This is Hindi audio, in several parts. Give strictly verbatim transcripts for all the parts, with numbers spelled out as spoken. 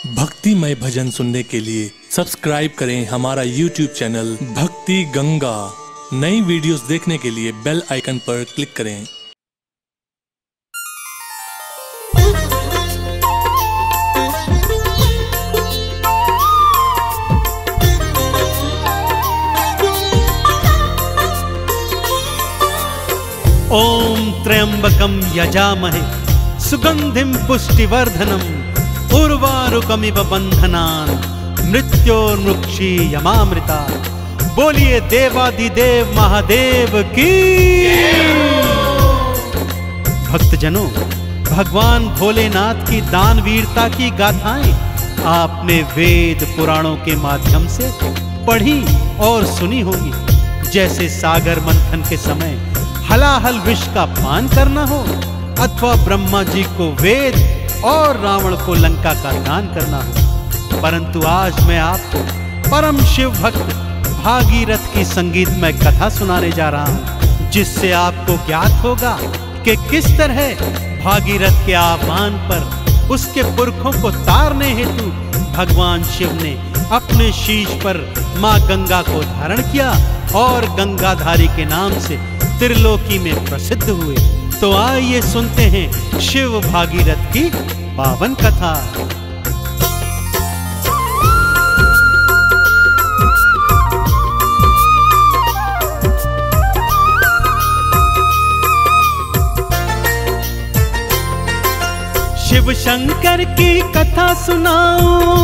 भक्तिमय भजन सुनने के लिए सब्सक्राइब करें हमारा यूट्यूब चैनल भक्ति गंगा। नई वीडियोस देखने के लिए बेल आइकन पर क्लिक करें। ओम त्र्यंबकं यजामहे सुगंधिं पुष्टिवर्धनम् उर्वारुकमिव बंधनान् मृत्योर्मुक्षीयमामृता। बोलिए देवादिदेव महादेव की। भक्तजनों, भगवान भोलेनाथ की दानवीरता की गाथाएं आपने वेद पुराणों के माध्यम से पढ़ी और सुनी होंगी। जैसे सागर मंथन के समय हलाहल विष का पान करना हो, अथवा ब्रह्मा जी को वेद और रावण को लंका का दान करना हो। परंतु आज मैं आपको परम शिव भक्त भागीरथ की संगीतमय कथा सुनाने जा रहा हूं, जिससे आपको ज्ञात होगा कि किस तरह भागीरथ के आह्वान पर उसके पुरखों को तारने हेतु भगवान शिव ने अपने शीश पर मां गंगा को धारण किया और गंगाधारी के नाम से त्रिलोकी में प्रसिद्ध हुए। तो आइए सुनते हैं शिव भागीरथ की पावन कथा। शिव शंकर की कथा सुनाओ,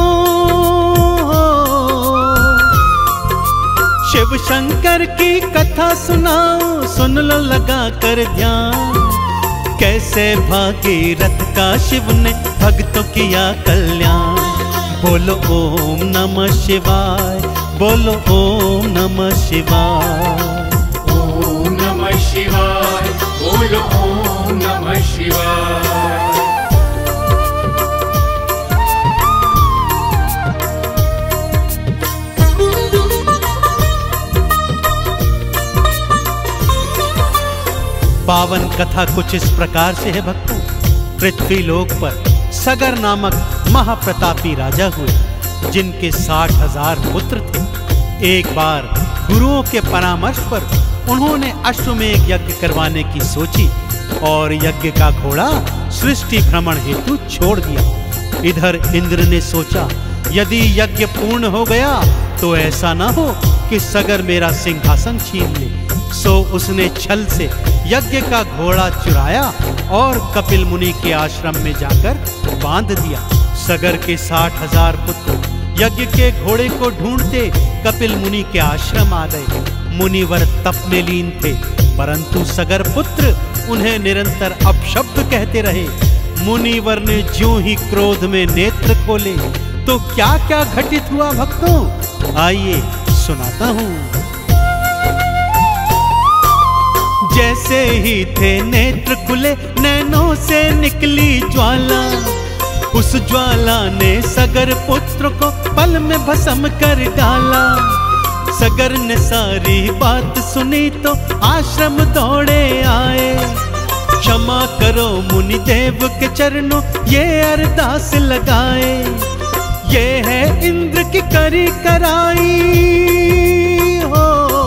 शिव शंकर की कथा सुनाओ, सुन लो लगा कर ध्यान। कैसे भागीरथ का शिव ने भक्तों किया कल्याण। बोलो ओम नमः शिवाय, बोलो ओम नमः शिवाय, ओम नमः शिवाय, बोलो ओम नमः शिवाय। पावन कथा कुछ इस प्रकार से है भक्तों। पृथ्वी लोक पर सगर नामक महाप्रतापी राजा हुए, जिनके साठ हजार पुत्र थे। एक बार गुरुओं के परामर्श पर उन्होंने अश्वमेध यज्ञ करवाने की सोची और यज्ञ का घोड़ा सृष्टि भ्रमण हेतु छोड़ दिया। इधर इंद्र ने सोचा, यदि यज्ञ पूर्ण हो गया तो ऐसा ना हो कि सगर मेरा सिंहासन छीन ले। सो उसने छल से यज्ञ का घोड़ा चुराया और कपिल मुनि के आश्रम में जाकर बांध दिया। सगर के साठ हजार पुत्र यज्ञ के घोड़े को ढूंढते कपिल मुनि के आश्रम आ गए। मुनिवर तप में लीन थे, परंतु सगर पुत्र उन्हें निरंतर अपशब्द कहते रहे। मुनिवर ने ज्यों ही क्रोध में नेत्र खोले तो क्या क्या घटित हुआ भक्तों, आइए सुनाता हूं। जैसे ही थे नेत्र खुले, नैनों से निकली ज्वाला। उस ज्वाला ने सगर पुत्र को पल में भस्म कर डाला। सगर ने सारी बात सुनी तो आश्रम दौड़े आए। क्षमा करो मुनि देव के चरणों ये अरदास लगाए। ये है इंद्र की करी कराई हो,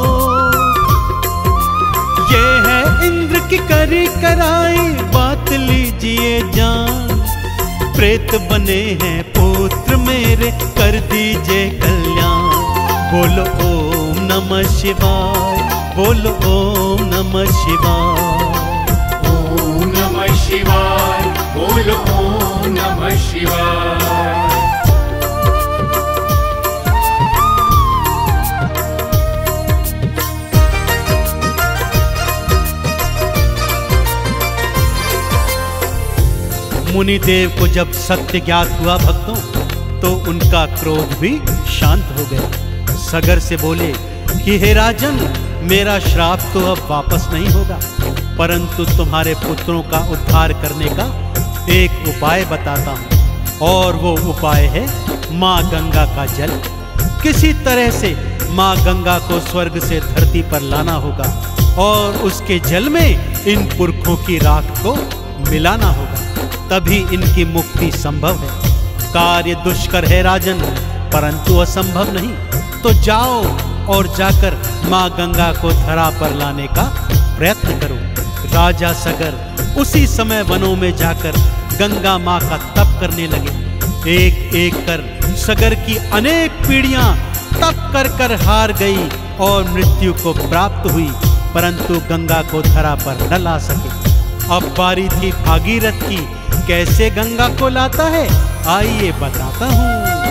ये है इंद्र की करी कराई, बात लीजिए जान। प्रेत बने हैं पुत्र मेरे, कर दीजिए कल्याण। बोलो ओम नमः शिवाय, बोलो ओम नमः शिवाय, ओम नमः शिवाय, बोलो ओम नमः शिवाय। मुनिदेव को जब सत्य ज्ञात हुआ भक्तों, तो उनका क्रोध भी शांत हो गया। सगर से बोले कि हे राजन, मेरा श्राप तो अब वापस नहीं होगा, परंतु तुम्हारे पुत्रों का उद्धार करने का एक उपाय बताता हूं। और वो उपाय है मां गंगा का जल। किसी तरह से मां गंगा को स्वर्ग से धरती पर लाना होगा और उसके जल में इन पुरखों की राख को मिलाना होगा, तभी इनकी मुक्ति संभव है। कार्य दुष्कर है राजन, परंतु असंभव नहीं। तो जाओ और जाकर माँ गंगा को धरा पर लाने का प्रयत्न करो। राजा सगर उसी समय वनों में जाकर गंगा माँ का तप करने लगे। एक एक कर सगर की अनेक पीढ़ियां तप कर कर हार गई और मृत्यु को प्राप्त हुई, परंतु गंगा को धरा पर न ला सके। अब बारी थी भागीरथ की, कैसे गंगा को लाता है आइए बताता हूँ।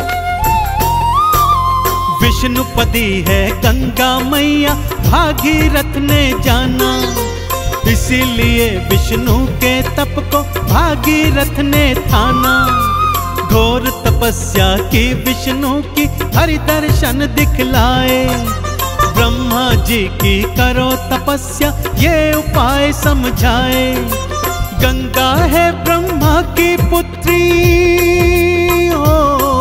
विष्णुपदी है गंगा मैया भागीरथ ने जाना, इसीलिए विष्णु के तप को भागीरथ ने थाना। घोर तपस्या की विष्णु की हरि दर्शन दिखलाए, ब्रह्मा जी की करो तपस्या ये उपाय समझाए। गंगा है ब्रह्मा की पुत्री हो,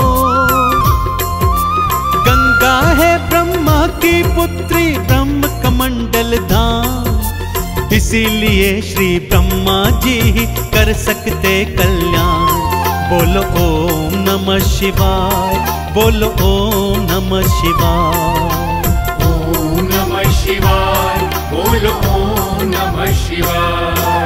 गंगा है ब्रह्मा की पुत्री ब्रह्म कमंडल धाम, इसीलिए श्री ब्रह्मा जी ही कर सकते कल्याण। बोलो ओम नमः शिवाय, बोलो ओम नमः शिवाय, ओम नमः शिवाय, बोलो ओम नमः शिवाय।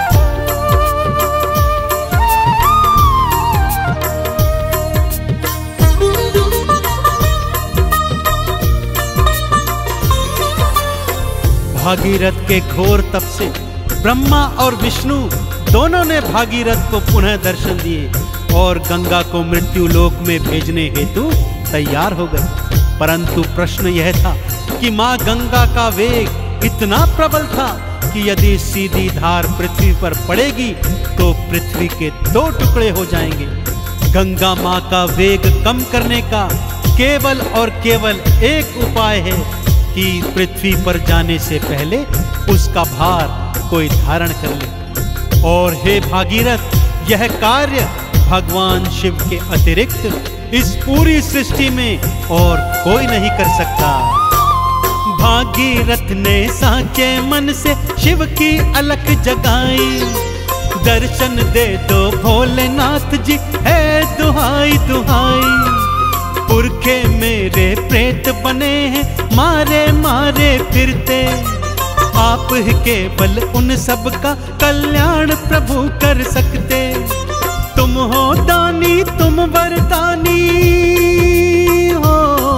भागीरथ के घोर तप से ब्रह्मा और विष्णु दोनों ने भागीरथ को पुनः दर्शन दिए और गंगा को मृत्यु लोक में भेजने हेतु तैयार हो गए। परंतु प्रश्न यह था कि मां गंगा का वेग इतना प्रबल था कि यदि सीधी धार पृथ्वी पर पड़ेगी तो पृथ्वी के दो टुकड़े हो जाएंगे। गंगा मां का वेग कम करने का केवल और केवल एक उपाय है कि पृथ्वी पर जाने से पहले उसका भार कोई धारण कर ले। और हे भागीरथ, यह कार्य भगवान शिव के अतिरिक्त इस पूरी सृष्टि में और कोई नहीं कर सकता। भागीरथ ने साचे मन से शिव की अलख जगाई, दर्शन दे दो भोलेनाथ जी है दुहाई दुहाई। पुरखे मेरे प्रेत बने हैं मारे मारे फिरते, आप ही केवल उन सब का कल्याण प्रभु कर सकते। तुम हो दानी तुम वरदानी हो,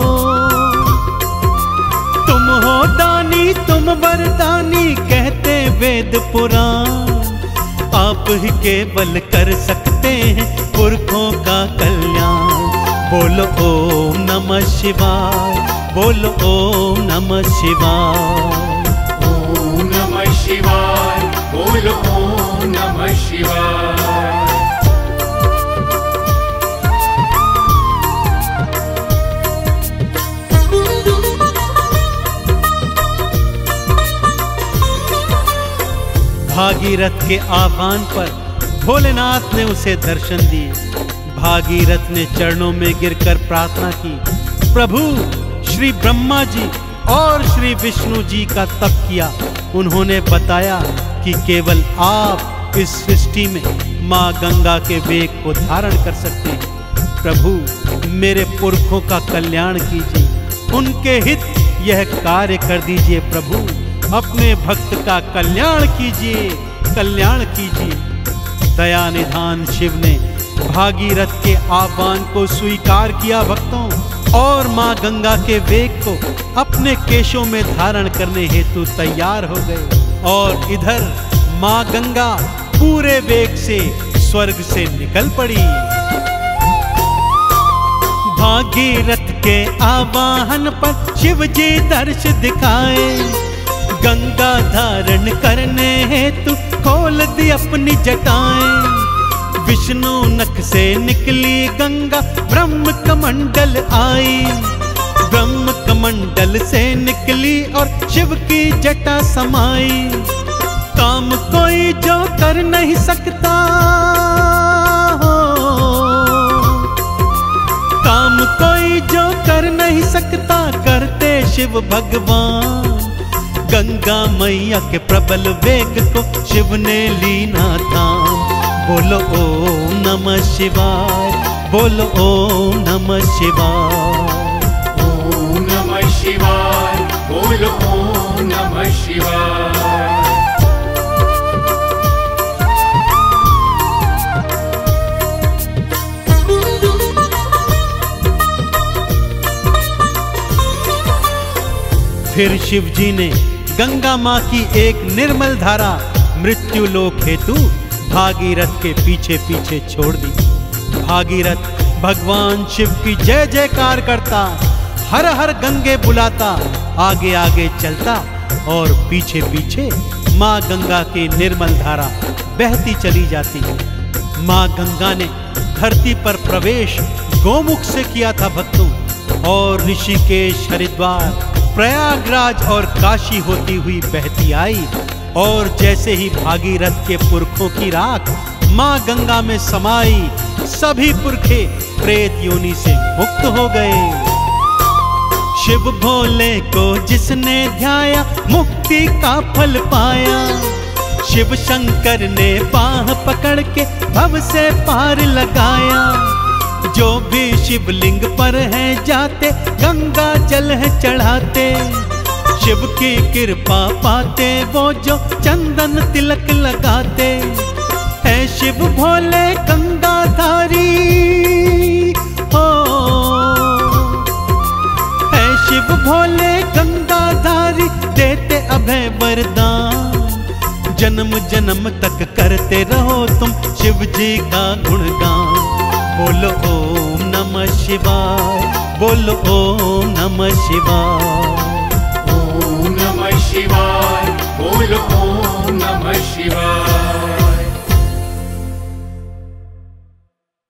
तुम हो दानी तुम वरदानी कहते वेद पुराण। आप ही केवल कर सकते हैं पुरखों का कल्याण। बोलो ओम नमः शिवाय, बोलो ओम नमः शिवाय, ओम नमः शिवाय, बोलो ओम नमः शिवाय। भागीरथ के आह्वान पर भोलेनाथ ने उसे दर्शन दिए। भागीरथ ने चरणों में गिरकर प्रार्थना की, प्रभु श्री ब्रह्मा जी और श्री विष्णु जी का तप किया। उन्होंने बताया कि केवल आप इस सृष्टि में माँ गंगा के वेग को धारण कर सकते हैं। प्रभु मेरे पुरखों का कल्याण कीजिए, उनके हित यह कार्य कर दीजिए। प्रभु अपने भक्त का कल्याण कीजिए, कल्याण कीजिए। दया निधान शिव ने भागीरथ के आह्वान को स्वीकार किया भक्तों, और मां गंगा के वेग को अपने केशों में धारण करने हेतु तैयार हो गए। और इधर मां गंगा पूरे वेग से स्वर्ग से निकल पड़ी। भागीरथ के आवाहन पर शिव जी दर्श दिखाए, गंगा धारण करने हेतु खोल दी अपनी जटाएं। विष्णु नख से निकली गंगा ब्रह्म कमंडल आई, ब्रह्म कमंडल से निकली और शिव की जटा समाई। काम कोई जो कर नहीं सकता हो, काम कोई जो कर नहीं सकता करते शिव भगवान। गंगा मैया के प्रबल वेग को शिव ने लीना थाम। बोलो ओम नमः शिवाय, बोलो ओम नमः शिवाय। ओम नमः शिवाय, बोलो ओम नमः शिवाय। फिर शिव जी ने गंगा माँ की एक निर्मल धारा मृत्यु लोक हेतु भागीरथ के पीछे पीछे छोड़ दी। भागीरथ भगवान शिव की जय जयकार करता, हर हर गंगे बुलाता, आगे आगे चलता और पीछे पीछे माँ गंगा की निर्मल धारा बहती चली जाती। माँ गंगा ने धरती पर प्रवेश गोमुख से किया था भक्तों, और ऋषिकेश, हरिद्वार, प्रयागराज और काशी होती हुई बहती आई। और जैसे ही भागीरथ के पुरखों की राख माँ गंगा में समाई, सभी पुरखे प्रेत योनि से मुक्त हो गए। शिव भोले को जिसने ध्याया मुक्ति का फल पाया। शिव शंकर ने बाह पकड़ के भव से पार लगाया। जो भी शिवलिंग पर है जाते गंगा जल है चढ़ाते। शिव की कृपा पाते वो जो चंदन तिलक लगाते। है शिव भोले गंगाधारी हो, है शिव भोले गंगाधारी, देते अभय वरदान। जन्म जन्म तक करते रहो तुम शिव जी का गुणगान। बोलो ओम नमः शिवाय, बोलो ओम नमः शिवाय। ओम नमः शिवाय, बोलो ओम नमः शिवाय।